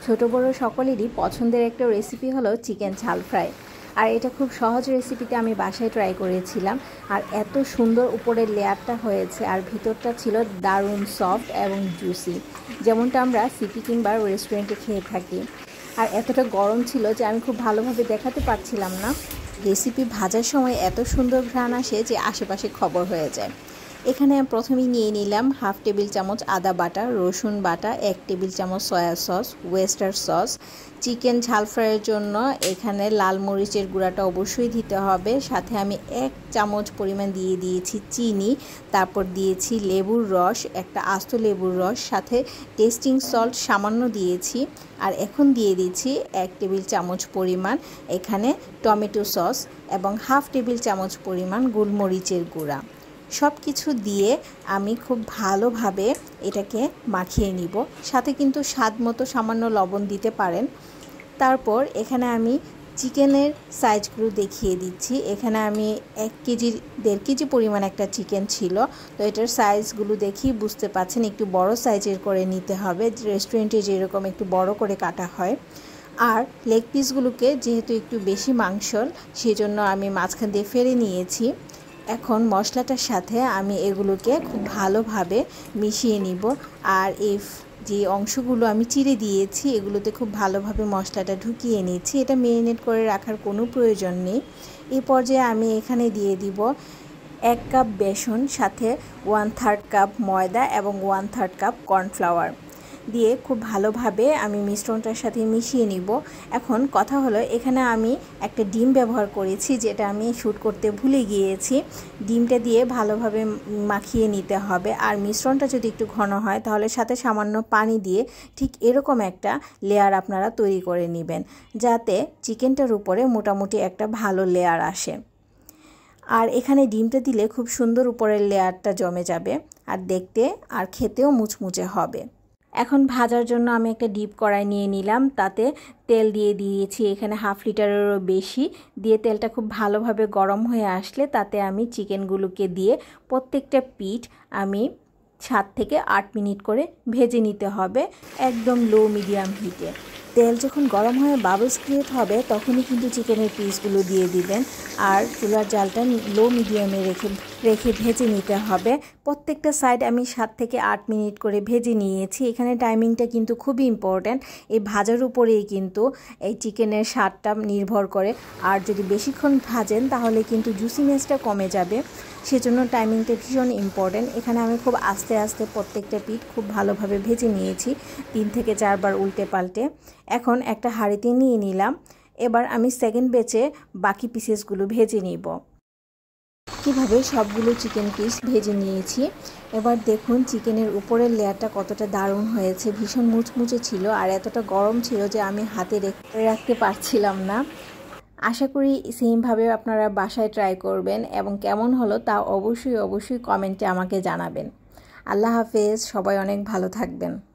ছোট বড় সকলেরই পছন্দের একটা রেসিপি হলো চিকেন ঝাল ফ্রাই। আর এটা খুব সহজ রেসিপিতে আমি বাসায় ট্রাই করেছিলাম। আর এত সুন্দর উপরের লেয়ারটা হয়েছে আর ভিতরটা ছিল দারুণ সফট এবং জুসি, যেমনটা আমরা সিটি কিংবা রেস্টুরেন্টে খেয়ে থাকি। আর এতটা গরম ছিল যে আমি খুব ভালোভাবে দেখাতে পারছিলাম না। রেসিপি ভাজার সময় এত সুন্দর ঘ্রাণ আসে যে আশেপাশে খবর হয়ে যায়। এখানে আমি প্রথমেই নিয়ে নিলাম হাফ টেবিল চামচ আদা বাটা, রসুন বাটা, 1 টেবিল চামচ soy sauce, oyster sauce. Chicken ঝাল ফ্রাইয়ের জন্য এখানে লাল মরিচের গুঁড়াটা অবশ্যই দিতে হবে। সাথে আমি 1 চামচ পরিমাণ দিয়ে দিয়েছি চিনি, তারপর দিয়েছি লেবুর রস, একটা আস্ত লেবুর রস, সাথে টেস্টিং সল্ট সামান্য দিয়েছি। আর এখন দিয়ে দিচ্ছি 1 টেবিল চামচ পরিমাণ এখানে টমেটো সস এবং হাফ টেবিল চামচ পরিমাণ গোলমরিচের গুঁড়া। সব কিছু দিয়ে আমি খুব ভালোভাবে এটাকে মাখিয়ে নিব। সাথে কিন্তু স্বাদ মতো সামান্য লবণ দিতে পারেন। তারপর এখানে আমি চিকেনের সাইজগুলো দেখিয়ে দিচ্ছি। এখানে আমি 1 কেজির 1.5 কেজি পরিমাণ একটা চিকেন ছিল। তো এটার সাইজগুলো দেখি বুঝতে পাচ্ছেন, একটু বড় সাইজের করে নিতে হবে, রেস্টুরেন্টে যেরকম একটু বড় করে কাটা হয়। আর লেগ পিসগুলোকে যেহেতু একটু বেশি মাংসল, সেজন্য আমি মাঝখান দিয়ে ফেলে নিয়েছি। এখন মশলাটার সাথে আমি এগুলোকে খুব ভালোভাবে মিশিয়ে নিব। আর যে অংশগুলো আমি চিড়ে দিয়েছি এগুলোতে খুব ভালোভাবে মশলাটা ঢুকিয়ে নিচ্ছি। এটা ম্যারিনেট করে রাখার কোনো প্রয়োজন নেই। এই পর্যায়ে আমি এখানে দিয়ে দিব 1 কাপ বেসন, সাথে 1/3 কাপ ময়দা এবং 1/3 কাপ কর্নফ্লাওয়ার দিয়ে খুব ভালোভাবে আমি মিশ্রণটার সাথে মিশিয়ে নিব। এখন কথা হলো, এখানে আমি একটা ডিম ব্যবহার করেছি, যেটা আমি শ্যুট করতে ভুলে গিয়েছি। ডিমটা দিয়ে ভালোভাবে মাখিয়ে নিতে হবে। আর মিশ্রণটা যদি একটু ঘন হয় তাহলে সাথে সামান্য পানি দিয়ে ঠিক এরকম একটা লেয়ার আপনারা তৈরি করে নেবেন, যাতে চিকেনটার উপরে মোটামুটি একটা ভালো লেয়ার আসে। আর এখানে ডিমটা দিলে খুব সুন্দর উপরের লেয়ারটা জমে যাবে আর দেখতে আর খেতেও মুচমুচে হবে। এখন ভাজার জন্য আমি একটা ডিপ কড়াই নিয়ে নিলাম, তাতে তেল দিয়ে দিয়েছি এখানে 1/2 লিটারেরও বেশি। দিয়ে তেলটা খুব ভালোভাবে গরম হয়ে আসলে তাতে আমি চিকেনগুলোকে দিয়ে প্রত্যেকটা পিঠ আমি 7 থেকে 8 মিনিট করে ভেজে নিতে হবে, একদম লো মিডিয়াম হিটে। তেল যখন গরম হয়ে বাবলস ক্রিয়েট হবে তখনই কিন্তু চিকেনের পিসগুলো দিয়ে দিবেন। আর চুলার জালটা লো মিডিয়ামে রেখে ভেজে নিতে হবে। প্রত্যেকটা সাইড আমি 7 থেকে 8 মিনিট করে ভেজে নিয়েছি। এখানে টাইমিংটা কিন্তু খুবই ইম্পর্ট্যান্ট। এই ভাজার উপরেই কিন্তু এই চিকেনের স্বাদটা নির্ভর করে। আর যদি বেশিক্ষণ ভাজেন তাহলে কিন্তু জুসিনেসটা কমে যাবে, সেজন্য টাইমিংটা ভীষণ ইম্পর্ট্যান্ট। এখানে আমি খুব আস্তে আস্তে প্রত্যেকটা পিঠ খুব ভালোভাবে ভেজে নিয়েছি, 3 থেকে 4 বার উল্টে পাল্টে। এখন একটা হাঁড়িতে নিয়ে নিলাম। এবার আমি সেকেন্ড ব্যাচে বাকি পিসেসগুলো ভেজে নিব। কীভাবে সবগুলো চিকেন পিস ভেজে নিয়েছি। এবার দেখুন চিকেনের উপরের লেয়ারটা কতটা দারুণ হয়েছে, ভীষণ মুচমুচে ছিল আর এতটা গরম ছিল যে আমি হাতে রাখতে পারছিলাম না। আশা করি সেমভাবে আপনারা বাসায় ট্রাই করবেন এবং কেমন হলো তা অবশ্যই কমেন্টে আমাকে জানাবেন। আল্লাহ হাফেজ, সবাই অনেক ভালো থাকবেন।